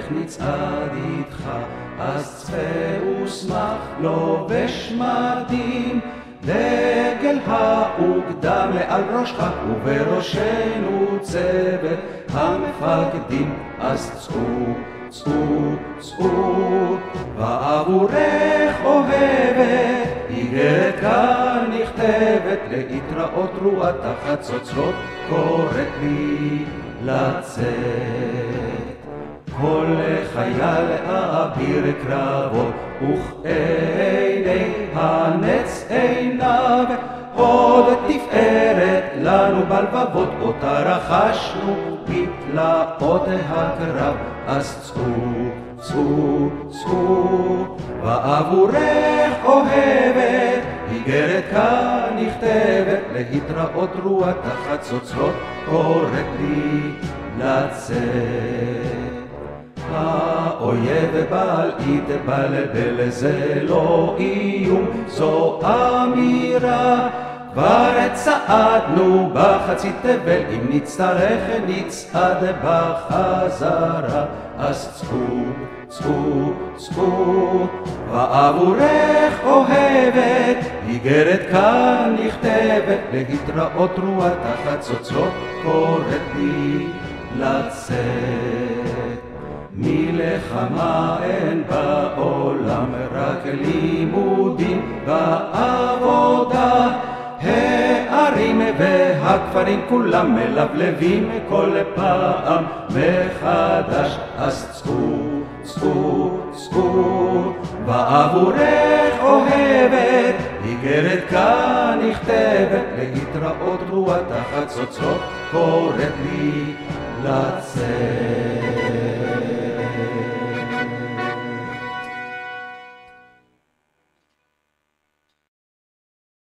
נצעד איתך, אז צפה ושמח לובש מדים, דגל האוגדה מעל ראשך ובראשנו צוות המפקדים, אז צאו, צאו, צאו, ועבורך אוהבת, איגרת כאן נכתבת, להתראות רוח החצוצרות קוראת לי לצאת. כל חייל לאביר קרבות, וכעיני הנץ עיניו, עוד תפארת לנו בלבבות, אותה רכשנו בתלאות הקרב. אז צאו, צאו, צאו, ועבורך אוהבת, איגרת כאן נכתבת, להתראות רוח החצוצרות קוראת לי לצאת. האויב בעל יתבלבל, זה לא איום, זו אמירה, כבר צעדנו בחצי תבל, אם נצטרך נצעד בחזרה. אז צאו, צאו, צאו, ועבורך אוהבת, איגרת כאן נכתבת, להתראות רוח החצוצרות קוראת לי לצאת. מלחמה אין בעולם, רק לימודים ועבודה, הערים והכפרים כולם מלבלבים כל פעם מחדש. אז צאו, צאו, צאו, ועבורך אוהבת, איגרת כאן נכתבת, להתראות רוח החצוצרות קוראת לי לצאת.